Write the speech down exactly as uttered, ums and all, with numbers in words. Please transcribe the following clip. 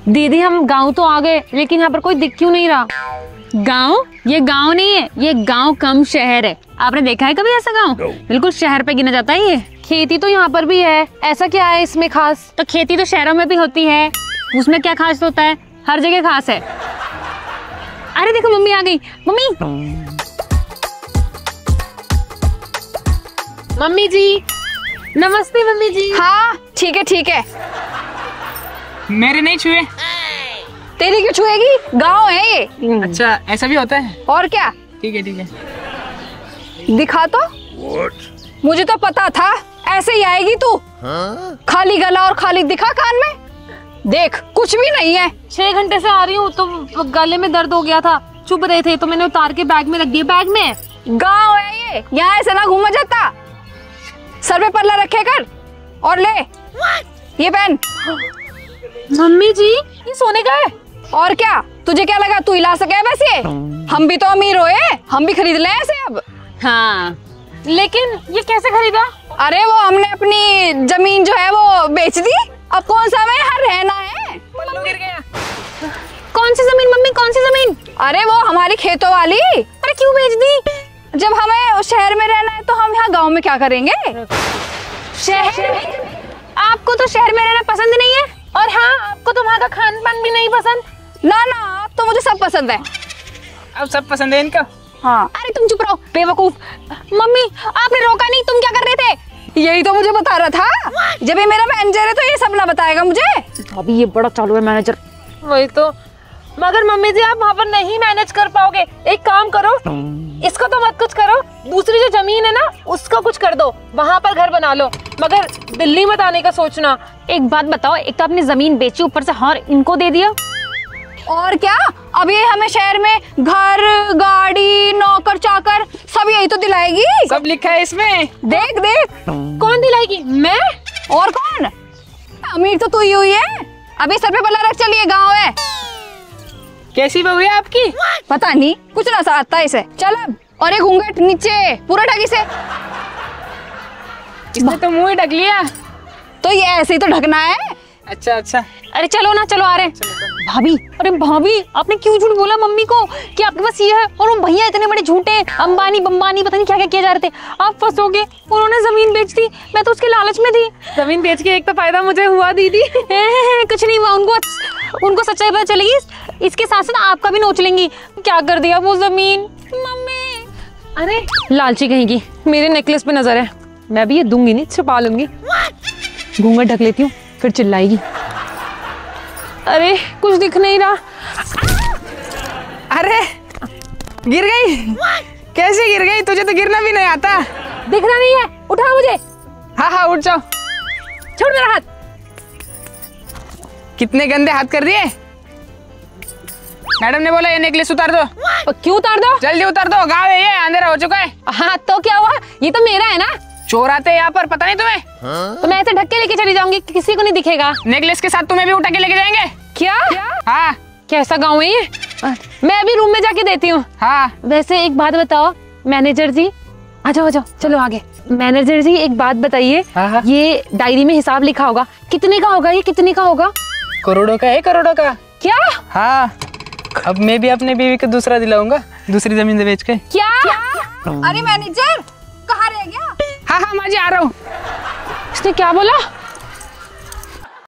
दीदी हम गांव तो आ गए, लेकिन यहाँ पर कोई दिख क्यों नहीं रहा? गांव? ये गांव नहीं है, ये गांव कम शहर है। आपने देखा है कभी ऐसा गांव? no. बिल्कुल शहर पे गिना जाता है ये। खेती तो यहाँ पर भी है, ऐसा क्या है इसमें खास? तो खेती तो शहरों में भी होती है, उसमें क्या खास होता है? हर जगह खास है। अरे देखो मम्मी आ गई। मम्मी मम्मी जी नमस्ते। मम्मी जी हाँ ठीक है ठीक है। मेरे नहीं छुए। तेरी क्यों छुएगी? गांव है ये। अच्छा ऐसा भी होता है? और क्या। ठीक है ठीक है। दिखा तो। What? मुझे तो पता था ऐसे ही आएगी तू। हाँ? खाली गला और खाली दिखा कान में। देख कुछ भी नहीं है। छह घंटे से आ रही हूँ तो गले में दर्द हो गया था, चुभ रहे थे तो मैंने उतार के बैग में रख दिया। बैग में गांव है ये, यहाँ ऐसे ना घूमा जाता। सर पे पल्ला रखे कर और ले What? ये पहन। मम्मी जी ये सोने का है। और क्या, तुझे क्या लगा तू हिला सके वैसे? हम भी तो अमीर हुए, हम भी खरीद ले ऐसे अब। हाँ लेकिन ये कैसे खरीदा? अरे वो हमने अपनी जमीन जो है वो बेच दी, अब कौन सा हमें यहाँ रहना है। गिर गया। कौन सी जमीन मम्मी, कौन सी जमीन? अरे वो हमारी खेतों वाली। अरे क्यों बेच दी? जब हमें शहर में रहना है तो हम यहाँ गांव में क्या करेंगे? शहर? आपको तो शहर में रहना पसंद नहीं है, और हाँ आपको तो वहाँ का खान पान भी नहीं पसंद। ना ना अब तो मुझे सब पसंद है। अब सब पसंद है इनका? हाँ। अरे तुम चुप रहो बेवकूफ। मम्मी आपने रोका नहीं, तुम क्या कर रहे थे? यही तो मुझे बता रहा था। जब ये मेरा मैनेजर है तो ये सब ना बताएगा मुझे। अभी ये बड़ा चालू है मैनेजर। वही तो। मगर मम्मी जी आप वहाँ पर नहीं मैनेज कर पाओगे। एक काम करो, इसका तो मत कुछ करो, दूसरी जो जमीन है ना उसका कुछ कर दो, वहाँ पर घर बना लो, मगर दिल्ली मत आने का सोचना। एक बात बताओ, एक तो आपने जमीन बेची, ऊपर से हार इनको दे दिया। और क्या, अब ये हमें शहर में घर गाड़ी नौकर चाकर सब यही तो दिलाएगी। सब लिखा है इसमें। देख देख। कौन दिलाएगी? मैं? और कौन? अमीर तो तू ही हुई है। अभी सर पे पल्ला रख, चलिए गाँव है। कैसी बहू है आपकी? पता नहीं, कुछ ना सा आता इसे। चल अब। और ये घूंघट नीचे पूरा ढक इसे। इसने तो मुंह ही ढक लिया। तो ये ऐसे ही तो ढकना है। अच्छा अच्छा। अरे चलो ना, चलो आ रहे हैं। भाभी, अरे भाभी आपने क्यों झूठ बोला मम्मी को कि आपके पास ये है, और वो भैया इतने बड़े झूठे हैं, अंबानी बम्बानी पता नहीं क्या क्या किया जा रहे थे। आप फंसोगे, उन्होंने जमीन बेच दी, मैं तो उसके लालच में थी। जमीन बेच के एक तो फायदा मुझे हुआ दीदी। कुछ नहीं हुआ, उनको उनको सच्चाई पता चलेगी, इसके साथ साथ आपका भी नोच लेंगी। क्या कर दिया वो जमीन मम्मी। अरे लालची कहीं की, मेरे नेकलेस पे नजर है, मैं भी ये दूंगी नहीं, छुपा लूंगी। घूंघट ढक लेती हूँ, फिर चिल्लाएगी। अरे कुछ दिख नहीं रहा। अरे गिर गई। कैसे गिर गई? तुझे तो गिरना भी नहीं आता। दिख रहा नहीं है, उठा मुझे। हाँ हाँ उठ जाओ। छोड़ मेरा हाथ। कितने गंदे हाथ कर दिए। मैडम ने बोला ये नेकलेस उतार दो। क्यों उतार दो? जल्दी उतार दो, गाँव है ये, अंधेरा हो चुका है। हाँ तो क्या हुआ, ये तो मेरा है ना। चोर आते हैं यहाँ पर, पता नहीं तुम्हें? हाँ? तो मैं ऐसे ढक के लेके चली जाऊंगी, किसी को नहीं दिखेगा। नेकलेस के साथ तुम्हें भी उठा के लेके जाएंगे। क्या? हाँ। कैसा गाँव है ये? मैं अभी रूम में जाके देती हूँ। हाँ। वैसे एक बात बताओ मैनेजर जी, आ जाओ आ जाओ, चलो आगे। मैनेजर जी एक बात बताइए, हाँ। ये डायरी में हिसाब लिखा होगा, कितने का होगा ये, कितने का होगा? करोड़ों का है, करोड़ों का। क्या? हाँ, अब मैं भी अपने बीवी को दूसरा दिलाऊंगा, दूसरी जमीन बेच के। क्या? अरे मैनेजर कहाँ रह गया? हाँ हाँ माँ जी आ रहा हूँ। इसने क्या बोला?